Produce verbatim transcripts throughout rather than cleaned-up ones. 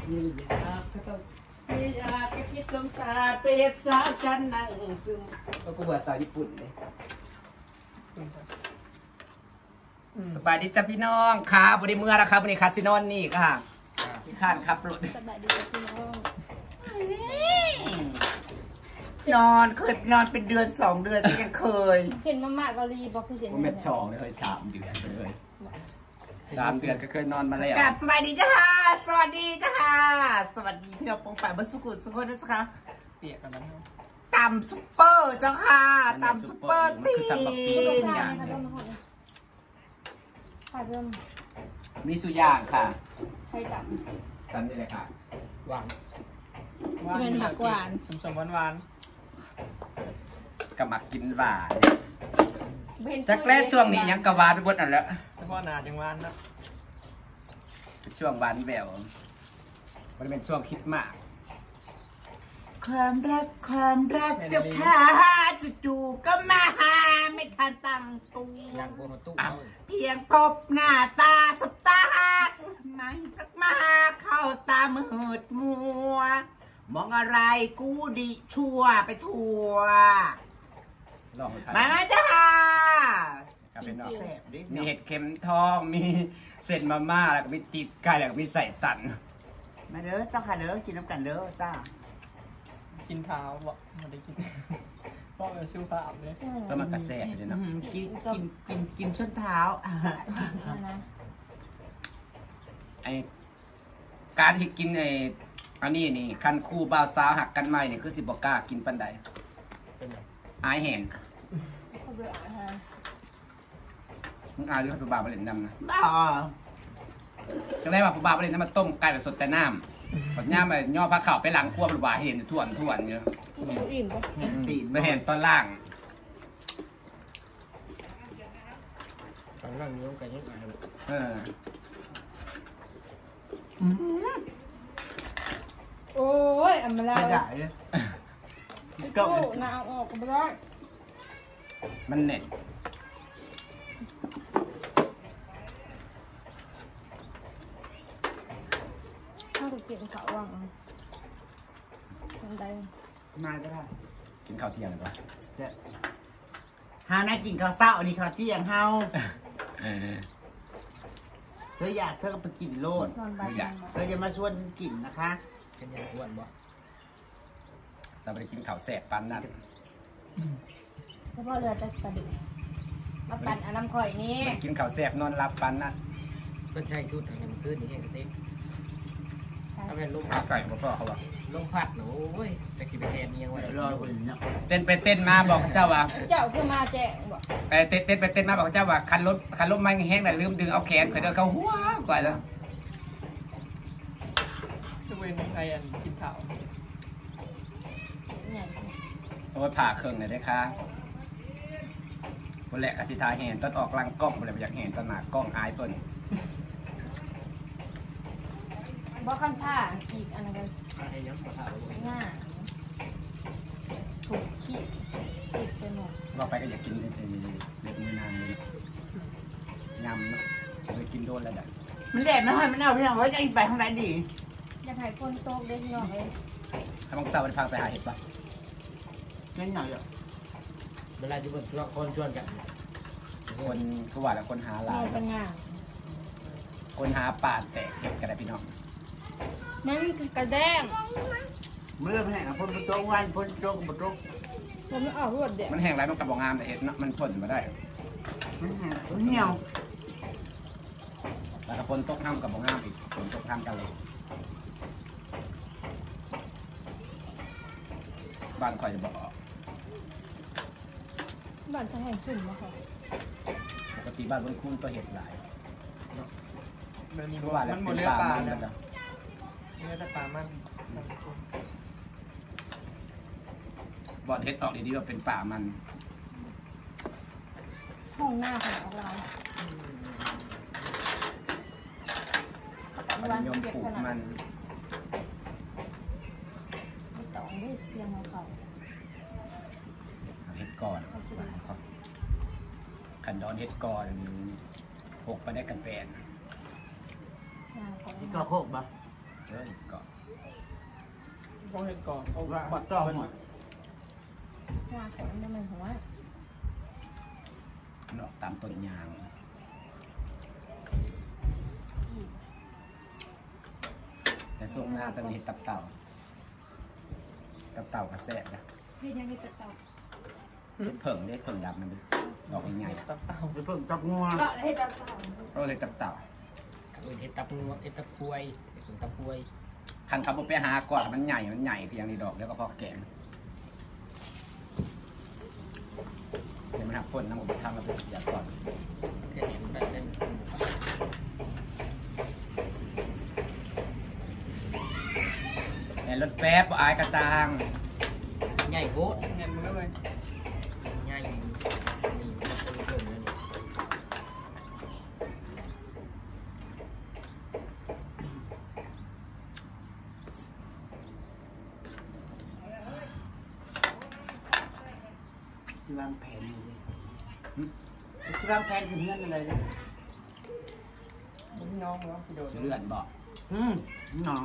นี่อยากก็ต้องนี่อยากก็คิดสงสารไปเฮ็ดสาวฉันนั่งซึมก็กูว่าสาวญี่ปุ่นเลยสบายดีจ้ะพี่น้องค่ะบริเมื่อนะครับวันนี้คาสิโนนนี่ค่ะพี่ข้านครับรถสบายดีจ้ะพี่น้องนอนเคยนอนเป็นเดือนสองเดือนก็ยังเคยเส้นมาม่าเกาหลีบอกคือเส้นผมเป็นสองเลยเคยสามเดือนเลยสามเดือนก็เคยนอนมาแล้วกลับสบายดีจ้าสวัสดีจ้าสวัสดีพี่น้องปองป่ายบัสกุลสุขคนนะคะเปียกกันแล้วตำซุปเปอร์จ้าค่ะตำซุปเปอร์ตีอย่างมีสุย่างค่ะใช่ตำตำนี่เลยค่ะหวานเป็นผักหวานสมสมหวานหวานกะหมักกินหวานจากแรกช่วงนี้ยังกะหวานไปหมดอ่ะแล้วเฉพาะหนาจังหวานนะเป็นช่วงหวานแหววมันเป็นช่วงคิดมากความรักความรักเจ้าข้าจู่ๆก็มาหาไม่ทันตั้งตัวเพียงพบหน้าตาสบตามันรักมาเข้าตามืดมัวมองอะไรกูดิชั่วไปทั่วมาจ้ามีเห็ดเข็มทองมีเส้นมาม่าแล้วก็มีติดไก่แล้วก็มีใส่ตันมาเด้อเจ้าค่ะเด้อกินน้ำกันเด้อจ้ากินข้าวบ่ไม่ได้กินพ่อไปซื้อผ้าเลยก็มันกระแสเลยเนาะกินกินกินกินส้นเท้าไอการที่กินไออันนี้นี่คันคู่บ่าวสาวหักกันใหม่นี่คือสิบกล้ากินปันใดอายแห้งมึงอายหรือผู้บ่าวมาเล่นน้ำนะบ้าจะได้ว่าผู้บ่าวมาเล่นน้ำมาต้มไก่แบบสดแต่น้ำปัญญามาย่อผ้าขาวไปหลังขั้วผู้บ่าวเห็นถ่วนถ่วนเยอะตีนไม่เห็นตอนล่างตอนล่างนี้ต้องการยังไงเออโอ้ยอันมาแล้วก็น้ำออกก็ไม่ได้มันเน็ตถ้าจะกินข้าวว่างมันได้มาก็ได้กินข้าวเที่ยงหรือเปล่าฮาน่ากินข้าวเช้าอันนี้ข้าวเที่ยงเฮาเธออยากเธอก็ไปกินโลดอยากเธอจะมาชวนฉันกินนะคะเป็นยังอ้วนบ่สบายกินข้าวแสบปันนั่นเฉพาะเรือจะกระดูกมาปั่นอันน้ำข่อยนี่กินข้าวแสบนอนรับปันนั่นก็ใช่ชุดอะไรมันขึ้นนี่แค่กระเต๊กถ้าเป็นลูกใส่พ่อเขาว่าลูกผัดหนูโอ้ยจะกินไปแทนนี่ยังไงรอคนนี้เต้นไปเต้นมาบอกเจ้าว่าเจ้าคือมาแจ้งบอกไปเต้นเต้นไปเต้นมาบอกเจ้าว่าคันรถคันรถไม่แห้งแต่ลืมดึงเอาแขนเคยเดินเขาหัวกว่าแล้วจะเป็นใครอันกินข้าวโอ้ยผ่าเครื่องเลยได้ค่ะคนแหละกสิทาเห็นต้นออกลังกล้องคนแหละอยากเห็นต้นหนากล้องอายเพิ่นบอกขั้นผ้าอีกอันนั้นก็อะไรยังมาถามง่าถูกขี้ติดเสมอเราไปก็อยากกินเลยเล็บมือนานเลยยำเนาะเลยกินโดนแล้วเด็ดมันแดดนะฮะมันเอาพี่น้องว่าจะไปทางไหนดีอยากหายฝนตกเด็กหน่อยถ้ามังสาวมันพังไปหาเห็ดปะงั้นหน่อยอ่ะเวลาอยู่บนคนชวนกันคนขวาแล้วคนหาลายคนหาป่าแตกเห็ดกันได้พี่น้องมันกระแดงเมื่อมันแห้งพ้นโจ๊กวันพ้นโจ๊กบดโจ๊กมันไม่ออกรวดเด็ดมันแห้งไรมันกระบอกงามแต่เห็ดเนาะมันพ้นมาได้มันแห้งมันเหี่ยวแล้วก็ฝนตกห้ามกระบอกงามอีกฝนตกห้ามกันเลยบ้านคอยจะบอกบ้านจะแห้งชุ่มมากค่ะปกติบ้านบนคุ้มตัวเห็ดหลายมันมีมันหมดเลือดปลาเนื้อปลามันบอดเห็ดออกดีๆว่าเป็นป่ามันห้องหน้าของเรามันยมปลูกมันต่อได้เพียงของเขาเห็ดก่อนขันดอนเห็ดก่อนหกไปได้กันแปลนที่ก็โคกบ่เฮ้ยก่อนพอเห็นก่อนเอาว่าบัตรต้องไปหมดหัวแข็งมันมันหัวเนาะตามต้นยางแต่ส่งหน้าจะมีตับเต่าตับเต่ากระแสะนะเฮ็ดยังไงตัดต่อเป็นเผิ่งได้เผิ่งดำมันดอกใหญ่ตับเต่าจะเพิ่งจับงัวก็เฮ็ดตัดต่อๆก็เลยตับเต่าเออเห็ดตับงวเห็ดตับกล้วยเห็ดตับกล้วยคันเขาไปหาก่อนมันใหญ่มันใหญ่คืออย่างนี้ดอกแล้วก็พอแกงเดี๋ยวมันหักพ่นน้ำมันไปทำแล้วไปอยากก่อนจะเห็นได้ได้ในรถแป๊บอายกระซังใหญ่โคตรเงินมันก็เลยใหญ่นี่มันเกินเลยนี่จะวางแผนอยู่เลยจะวางแผนถึงเงินอะไรเลยพี่น้องเนาะสิโดนซื้อเลือดบอกอืมหนอง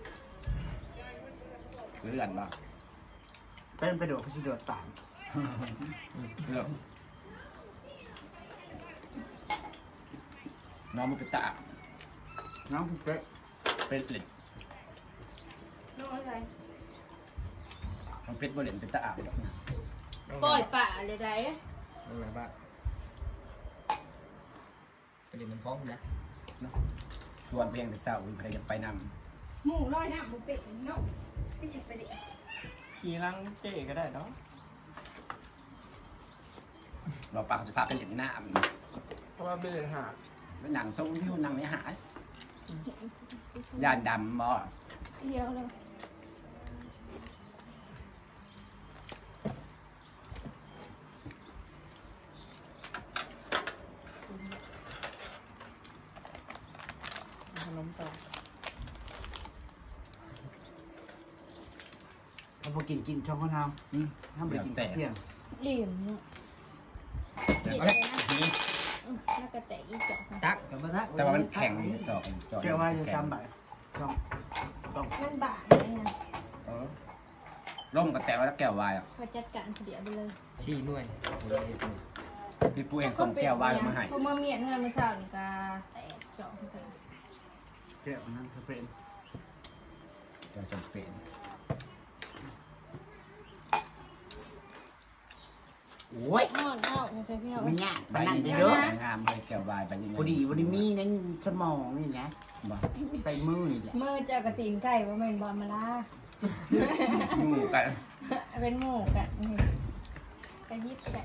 ซื้อเลือดบอกเป็นไปโดดก็สิโดดตามเลือดน้องมันเป็นตาน้องพี่เจ๊เป็นเหล็กน้องอะไรมันเป็นบริเวณเป็นตาอาบดอกนะปล่อยป่าเลยได้น้องไหนบ้างไปเรียนมันฟ้องนะชวนเพลงแต่เศร้าอุ่นเพลงไปนหมูลอยน้ำหมูเป็ดเนาะไม่ใช่ไปดิขี่ลังเจ๊ก็ได้เนาะำเราปากสุภาพเป็นเหล็กหน้ามันเพราะว่าไม่เลยหาเป็นหนังทรงที่หนังไม่หายยานดำบ่เพียวเลยขนมต่อเขาบอกกินกินช่องข้าวน้ำห้ามไปกินข้าวเที่ยงเหลี่ยมเนาะแต่ว่านี่น่ากระแตอีกจอกตักกับมาตักแต่ว่ามันแข็งจอกจอกเจ้าว่าจะจำแบบช่องต้องมันบาดเลยนะเออร่มก็แต่ว่าแล้วแก้ววายอ่ะพอจัดการเดียวไปเลยชี้หน่วยพี่ปูเองส่งแก้ววายมาให้พอมาเมียนเงินมาเช้านี่ก็แตกจอกกันเจ้านั้นเขาเป็นจะจำเป็นโอ้ยนอนเอ้าไม่เคยพี่น้องไม่ยากใบมันนั่นนี้เด้องามเลยแก้ววายใบนี้พอดีวันนี้มีนั่นสมองนี่นะบ่ใส่มือนี่แหละมือเจ้ากระตีนไก่ว่าเป็นบอลมาล่าหมูกันเป็นหมูกันกระยิบกัน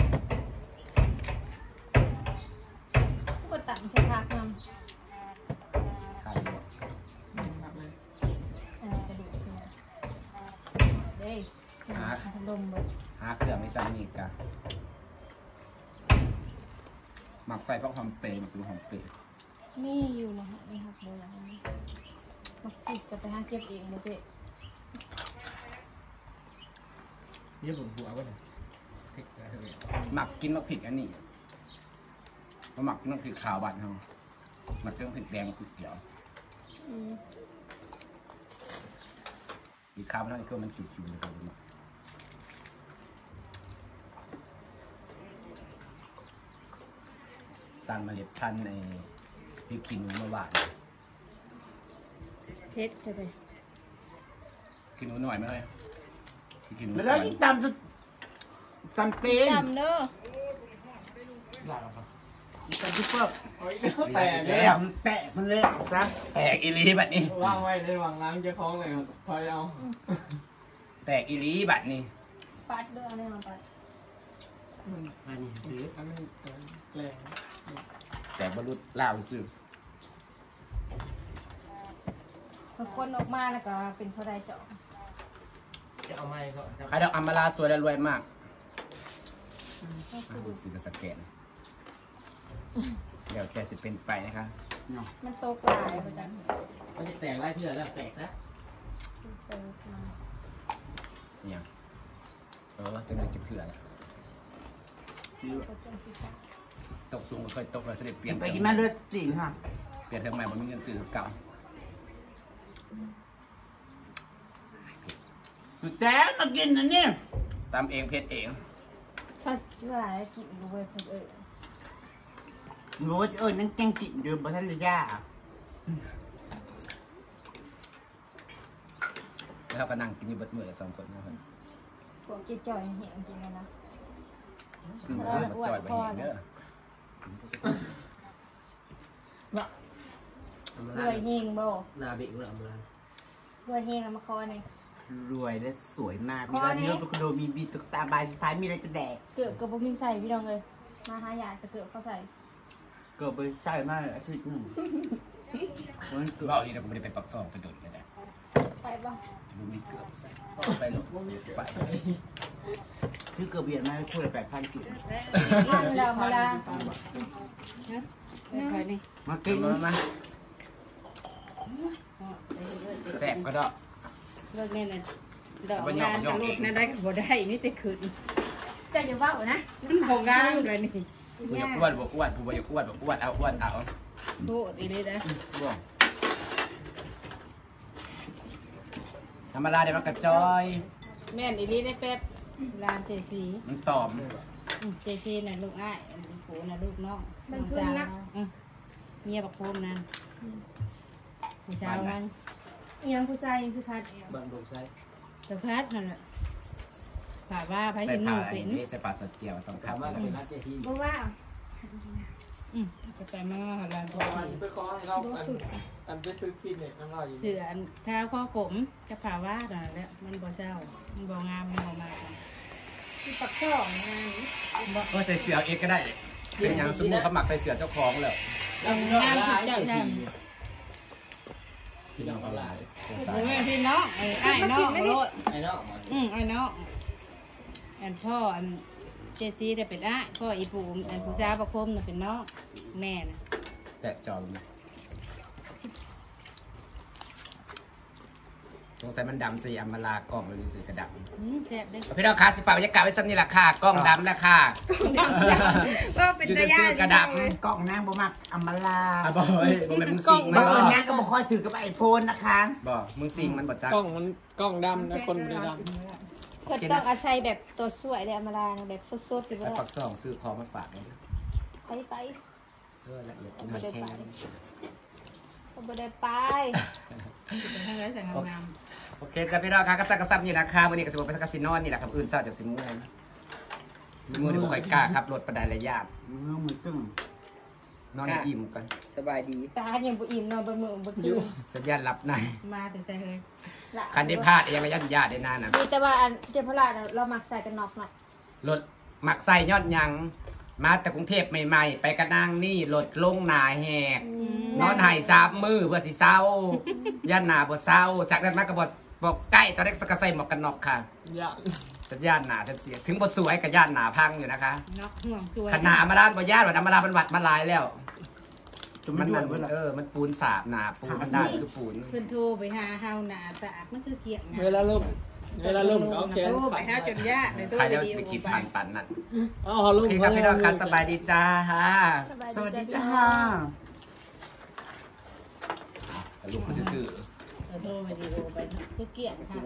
ก็ตัดใช้พักนขาดหมดครับเลยำอันนี้กระดูกเนี่ยเด้ลมเบิดหาเครื่องไม่ซ้ำนี่กะหมักใส่พวกหอมเปรย์หมักดูหอมเปรย์มีอยู่นะฮะนี่ครับโบราณมาปิดจะไปหาเก็บเองโมเจ๊นี่ผมหัววะเนี่ยพริกอะไรเนี่ยหมักกินมะผิดอันนี้มาหมักน้ำพริกขาวบ้านเขาหมักเครื่องพริกแดงพริกเขียวพริกขาวมันก็มันขิวๆเลยครับสั่งเมล็ดพันธุ์ในพริกขี้หนูมาหวานเทสไปขี้หนูหน่อยไหมเลยพริกขี้หนูแล้วสก็วนตำสุดตำเป็นจำเด้อหลับครับตำซุปเปอร์แต่แตเนี่ยกแตกมันเลยซะแตกอีหลีแบบนี้ว่างไว้ในวางล้างเจ้าของเลยครับพอยเอาแตกอีหลีแบบนี้ปัดเด้ออะไรมาปัดอันนี้หรืออันนี้แรงแต่บรรลุล่าวซื่อพอคนออกมาแล้วก็เป็นพอได้เจาะจะเอาไม้ก็ใครดอกอัมมาลาสวยและรวยมากดูสิกสแกนเดี๋ยวแกจะเป็นไปนะคะมันโตกลายประจันมันจะแตกไล่เถื่อนแล้วแตกนะโตมาเนี่ยเออจะมันจะเผื่อแล้วก็จังสิค่ะตกสูงก็เคยตกเลยเสด็จเปลี่กิยนนไปกินมาเลือดจริงค่ะเปลี่ยนเทอมใหม่ผมมีเงินซื้อเก่าแต่มากินนะเนี่ยตำเองเผ็ดเองถ้าจะว่ากินก็ไปเพิ่นเออโน้ตเออนั่งแกงกินเดือบท่านเลยย่าแล้วก็นั่งกินอยู่เบิดมื้อละสองคนนะครับพวกจ่อยๆเห็นจริงๆนะอืมบ่จ่อยบ่เห็นเด้อรวยเฮงบ่ลาเบกเราเมื่อรวยเฮงเอามาคอนี่รวยและสวยมากข้อนี้มีรถเป็นคอนโดมีบีตุ๊กตาบายสุดท้ายมีอะไรจะแดกเกือบกับบ่มีใส่พี่น้องเลยมาหาหยาดก็เกือบเขาใส่เกิดไปใช่มากอาทิตย์หนึงมันเกิดเว้าดีนะกูบ่ได้ไปปักซองไปโดดเลยนะไปบ่บ่มีเกือบใส่ไปโลดไปที่เกิดเบียดมาพูดอะไรแปดพันกิโลเรามาละมากินมามาแซ่บก็ดอกเลิกแน่นอนดอกงานกับลูกนั่นได้กับบ่ได้นี่แต่คืนจะอย่าเว้านะมันบ่งามเลยนี่ผู้อยากอ้วนบ่อ้วนผู้บ่อยากอ้วนบ่อ้วนเอาอ้วนเอาโหดอีนี่นะบ่ธรรมดาเดี๋ยวมันกระจอยแม่นอีนี่ได้แป๊บลานเจซีมันตอมเจซีน่ะลูกอ้ายผูน่ะลูกน้องเมียบักโคมนั่นผู้ชายนั่นยังผู้ชายคือคัดบ้านผมใช้สะพัดนั่นแหละถามว่าไผใส่สิผ้านุ่งอันเป็นนี้ใส่ผ้าสเกียวต้องคัถาบมว่าเป็นนักเตะที่บ่ว่าอืมจะไปมาหาลานเจวันซีไปขอให้เราอันอันไปซื้อฟิตเนสน้ำเราอยู่เสืออันข้าวข้อกลมจะผ่าว่านั่นแหละมันบ่เศร้ามันบ่งามมันบ่มากที่ปักช่องงานก็ใส่เสื้อเองก็ได้เป็นอย่างสมมุติเขาหมักใส่เสื้อเจ้าของแล้วเราพี่น้องหลายเตะที่พี่น้องหลายโอ้ยพี่น้องไอ้ไอ้น้องโลดไอ้น้องมาอืมไอ้น้องอันพ่ออันเจซีได้เป็นอ้ายพ่ออีปูอันผู้สาวประคมน่ะเป็นน้องแม่น่ะแตะจอมสงสัยมันดำสีอำมาลากล้องเลยสีกระดับอืมแซ่บเด้พี่น้องคะสิฝากบรรยากาศไว้ซ้ำนี่แหละค่ะกล้องดำแล้วค่ะว่าเป็นตาญาติกระดับกล้องนางบ่มักอำมาลาอ่ะบอยบอยมึงสิงเบมันอบ่ร์นางก็บอกคอยถือกับไอโฟนนะคะบ่มึงสิงมันบ่จักกล้องมันกล้องดำนะคนไม่ได้ดเพิ่นต้องอาศัยแบบตัวสวยเลยอำมาลาแบบสดๆหรือไปว่าปักซองซื้อของมาฝากเลยไปไปเพื่อละเอียดหน่อยแค่นี้ก็บ่ได้ไปให้ไว้ใส่งามโอเคจ้ะพี่น้องคะก็จักกระซับนี่นะคะวันนี้ก็สิบไปสักกสินอนนี่แหละครับอื่นเศร้าจากสิมือสิมือที่บ่ค่อยกล้าขับรถประดายระยะเมื่อมือตึ้งนอนให้อิ่มกันสบายดีตายังบ่อิ่มเนาะบ่มื้อบ่ตื่นสัญญาณรับในๆมาแต่ใส่เฮ้ยละคันที่พลาดยังไม่ยันญาติได้นานนะมีแต่ว่าอันเจ้าพระราชเรามักใส่กันนอกหน่อยรถหมักใส่ยอดยังมาแต่กรุงเทพใหม่ๆ ไปกระนั่งนี่รถลงหนาแหกนอนหายสามมือเพื่อสิเศร้ายันหนาบ่เศร้า จากนั้นมาก็บอกบอกใกล้ตอนแรกก็ใส่หมวกกันน็อกค่ะำยากสัญญาณหนาเสียถึงบ่สวยกับย่านหนาพังอยู่นะคะนอกห่วงตัวขนาดมาลานบ่ย่านว่าน้ำมาลามันหวัดมาลายแล้วจะมัมัน นนั่นั่นนเวลาเออมันปูนสาบหนาปูนมันด้านคือปูนเพิ่นโทรไปหาเฮาหน้าตามันคือเกียงเวลาล่มเวลาล่มก็เอาแขนโทรไปหาจนญาติเลยโทรใครไปได้ดีไปโอคิดไปผ่านปันนั่นอ๋อโอล่มเคครับพี่น้องครับสบายดีจ้าสวัสดีจ้าลูกมันซื่อโทรไปดีโอไปคือเกียงค่ะ